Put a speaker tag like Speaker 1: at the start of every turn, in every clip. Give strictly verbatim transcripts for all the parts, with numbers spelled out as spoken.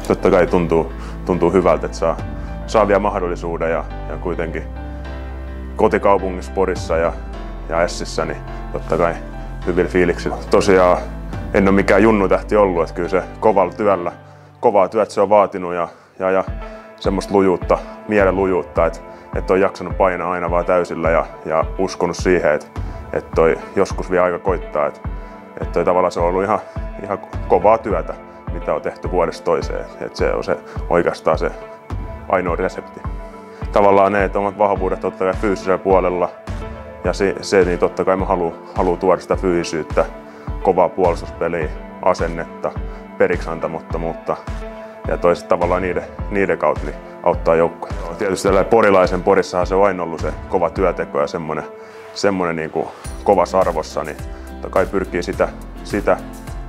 Speaker 1: totta kai tuntuu, tuntuu hyvältä, että saa, saa vielä mahdollisuuden ja, ja kuitenkin kotikaupungissa Porissa ja, ja Ässissä, niin totta kai hyvillä fiiliksillä. Tosiaan en ole mikään junnutähti ollut, että kyllä se kovalla työllä, kovaa työtä se on vaatinut ja, ja, ja semmoista lujuutta, mielen lujuutta, että, että on jaksanut painaa aina vaan täysillä ja, ja uskonut siihen, että, että toi joskus vielä aika koittaa. Että, että toi tavallaan se on ollut ihan, ihan kovaa työtä, mitä on tehty vuodesta toiseen. Että se on se, oikeastaan se ainoa resepti. Tavallaan ne, että omat vahvuudet totta kai fyysisellä puolella ja se, se niin totta kai mä haluan haluu tuoda sitä fyysisyyttä, kovaa puolustuspeliä, asennetta, periksantamattomuutta ja toiset tavallaan niiden, niiden kautta niin auttaa joukkoja. Tietysti tällä porilaisen Porissahan se on aina ollut se kova työteko ja semmoinen, semmoinen niin kuin kovassa arvossa, niin totta kai pyrkii sitä, sitä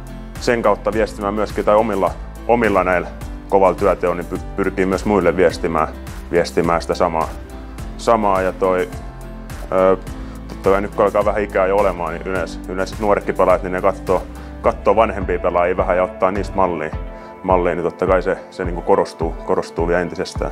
Speaker 1: sen kautta viestimään myöskin tai omilla, omilla näillä kovalla työteolla niin pyrkii myös muille viestimään, viestimään sitä samaa. samaa ja toi, ö, totta kai nyt kun alkaa vähän ikää jo olemaan, niin yleensä, yleensä nuoretkin pelaajat, niin ne katsoo, katsoo vanhempia pelaajia vähän ja ottaa niistä mallia, mallia niin totta kai se, se niin kuin korostuu, korostuu vielä entisestään.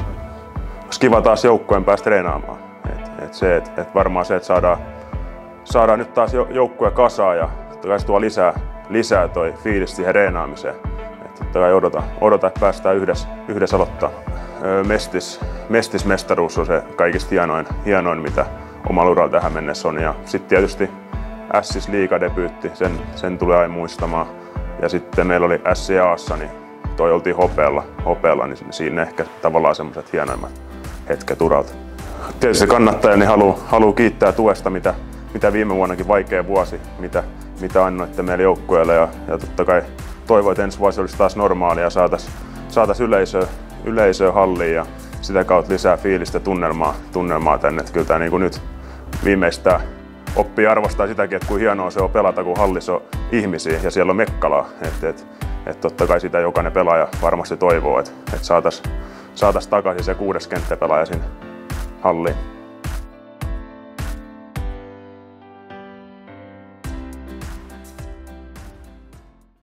Speaker 1: Olisi kiva taas joukkueen päästä treenaamaan. Et, et se, et, et varmaan se, että saadaan, saadaan nyt taas joukkue kasaan ja totta kai se tuo lisää, lisää toi fiilis siihen treenaamiseen. Et totta kai odota, odota, että päästään yhdessä, yhdessä aloittaa. Mestis, mestismestaruus on se kaikista hienoin, hienoin mitä omalla uralla tähän mennessä on. Ja sitten tietysti Ässis liigadebyytti, sen, sen tulee aina muistamaan. Ja sitten meillä oli S C A:ssa, niin toi oltiin hopealla, hopealla niin siinä ehkä tavallaan semmoiset hienoimmat hetket uralta. Tietysti kannattaja niin haluaa haluu kiittää tuesta, mitä, mitä viime vuonnakin vaikea vuosi, mitä, mitä annoitte meille joukkueelle. Ja, ja totta kai toivon, että ensi vuosi olisi taas normaalia ja saataisiin saatais yleisöä, yleisöä halliin ja sitä kautta lisää fiilistä tunnelmaa, tunnelmaa tänne. Että kyllä tämä niin kuin nyt viimeistään oppii arvostaa sitäkin, että kuinka hienoa se on pelata, kun hallissa on ihmisiä ja siellä on mekkalaa. Että et, et totta kai sitä jokainen pelaaja varmasti toivoo, että et saataisiin saatais takaisin se kuudes kenttäpelaaja sinne halliin.